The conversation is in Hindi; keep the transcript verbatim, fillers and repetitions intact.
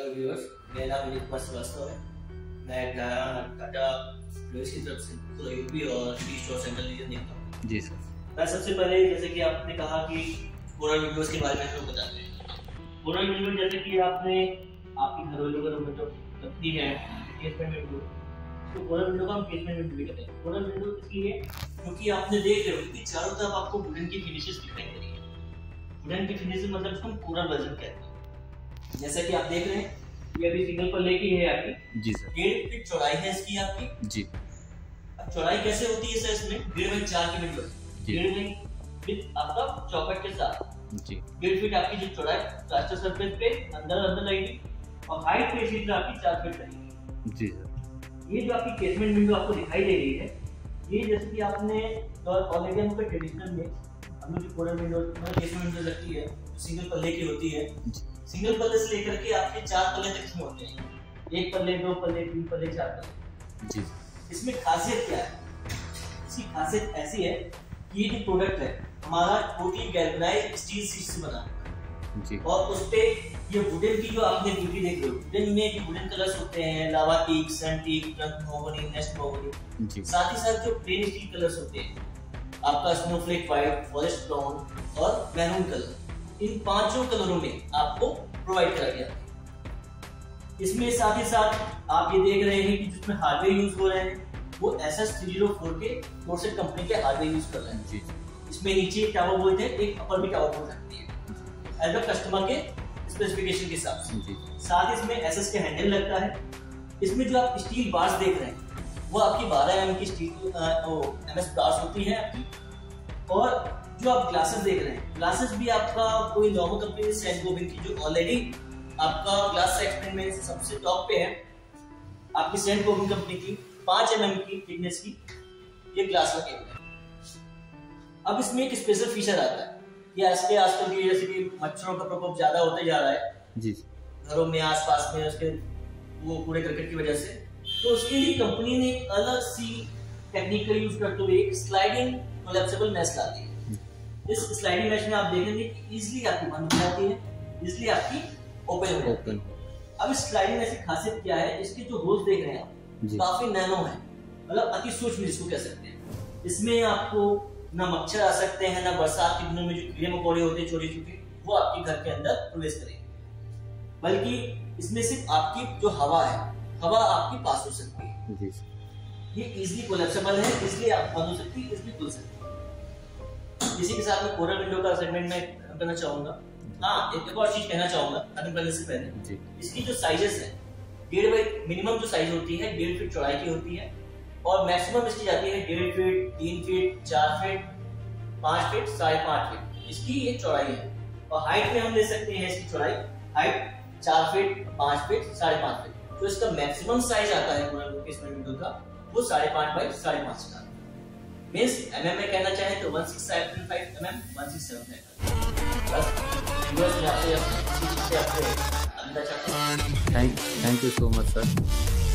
नमस्कार व्यूअर्स, मेरा नाम विनीत कुमार श्रीवास्तव है। मैं टाटा प्लेस की तरफ से पूरा यूपी और टी स्टोर सेंट्रल रीजन देखता हूँ। जी सर। मैं सबसे पहले जैसे कि आपने कहा कि कोरल विंडोज के बारे में हम लोग बताते हैं। कोरल विंडो जैसे कि आपने आपकी घरेलू घरों में जो लगती है केसमेंट विंडो, तो कोरल विंडो का हम केसमेंट विंडो भी कहते हैं। कोरल विंडो इसलिए क्योंकि आपने देख रहे हो कि चारों तरफ आपको वुडन की फिनिशेस दिखाई दे रही है। वुडन की फिनिशेस मतलब इसको हम कोरल वर्जन कहते हैं। जैसा कि आप देख रहे हैं ये अभी सिंगल पल्ले की है आपकी। जी सर। डेढ़ फीट चौड़ाई है इसकी आपकी। जी। अब चौड़ाई कैसे होती है सर इसमें? डेढ़ बाई चार की विंडो, डेढ़ बाई विद आपका चौखट के साथ। जी। डेढ़ फीट आपकी जो चौड़ाई प्लास्टर सरफेस पे अंदर अंदर लगेगी और हाइट पे इसी तरह आपकी चार फीट लगेगी। जी सर। ये जो आपकी केसमेंट विंडो आपको दिखाई दे रही है, ये जैसे कि आपने ऑलरेडी हम ट्रेडिशनल में हमने जो कोरल विंडो मतलब केसमेंट विंडो लगती है सिंगल पल्ले की होती है। सिंगल पल्ले से लेकर के आपके चार पल्ले तक इसमें होते हैं। एक पल्ले, दो पल्ले, तीन पल्ले, चार पल्ले। जी। इसमें खासियत क्या है? इसकी खासियत ऐसी है कि ये जो प्रोडक्ट है हमारा टोटली गैल्वेनाइज्ड स्टील शीट से बना है। जी। और उस पे ये वुडन की जो आपने ब्यूटी देख रहे हो, वुडन में जो वुडन कलर्स होते हैं lava teak, sun teak, trunk mahogany, nest mahogany, साथ ही साथ जो प्लेन स्टील कलर्स होते हैं आपका स्नोफ्लेक व्हाइट, फॉरेस्ट ब्राउन और मैरून कलर, इन पांचों कलरों में आपको प्रोवाइड करा गया है। इसमें साथ ही साथ आप ये देख रहे हैं कि जिसमें हार्डवेयर यूज हो रहे हैं वो S S three zero four के कोरसेट कंपनी के हार्डवेयर यूज कर रहे हैं। जी। इसमें नीचे एक टावर बोल्ट है, एक अपर भी टावर बोल्ट लगती है एज अ कस्टमर के स्पेसिफिकेशन के हिसाब से। जी। साथ ही इसमें एस एस के हैंडल लगता है। इसमें जो आप स्टील बार्स देख रहे हैं वो आपकी बारह एम एम की स्टील एम एस बार्स होती है आपकी। और जो आप ग्लासेस देख रहे हैं, ग्लासेस भी आपका कोई नॉर्मल कंपनी सेंट गोबिन की जो ऑलरेडी आपका ग्लास सेक्शन में सबसे टॉप पे है, आपकी सेंट गोबिन कंपनी की पाँच एम एम की थिकनेस की ये ग्लास लगे हुए हैं। अब इसमें एक स्पेशल फीचर आता है कि आजकल आजकल की जैसे कि मच्छरों का प्रकोप ज्यादा होते जा रहा है जी घरों में आसपास में उसके वो कूड़े करकट की वजह से, तो उसके लिए कंपनी ने एक अलग सी टेक्निक यूज करते हुए एक स्लाइडिंग कोलैप्सिबल मैश ला दी है। इस स्लाइडिंग मैश में आप देखेंगे कि इजीली आपकी बंद हो जाती है, इजीली आपकी ओपन हो जाती है। अब इस स्लाइडिंग मैश की खासियत क्या है? इसके जो होल्स देख रहे हैं आप काफी नैनो है, मतलब अति सूक्ष्म जिसको कह सकते हैं। इसमें आपको ना मच्छर आ सकते हैं, ना बरसात के दिनों में जो कीड़े मकोड़े होते हैं छोटे छोटे वो आपके घर के अंदर प्रवेश करेंगे, बल्कि इसमें सिर्फ आपकी जो हवा है हवा आपकी पास हो सकती है। जी। ये इजीली कोलैप्सिबल है, इसलिए आप बंद हो सकती है, इसलिए खुल सकती है। इसी के साथ में कोरल विंडो का सेगमेंट में करना चाहूंगा। हाँ, एक और चीज कहना चाहूंगा खत्म करने से पहले जी। इसकी जो साइजेस है डेढ़ बाई मिनिमम जो साइज होती है डेढ़ फीट चौड़ाई की होती है और मैक्सिमम इसकी जाती है डेढ़ फीट, तीन फीट, चार फीट, पांच फीट, साढ़े पांच फीट इसकी ये चौड़ाई है। और हाइट में हम ले सकते हैं इसकी चौड़ाई हाइट चार फीट, पांच फीट, साढ़े पांच फीट। तो इसका मैक्सिमम साइज आता है कोरल विंडो का वो साढ़े पांच बाई साढ़े पांच का मींस एमएम में कहना चाहे तो one six seven five MM, one six seven five. बस व्यूअर्स, मैं आपसे आपसे अंदाजा चाहता हूं। Thank thank you so much sir.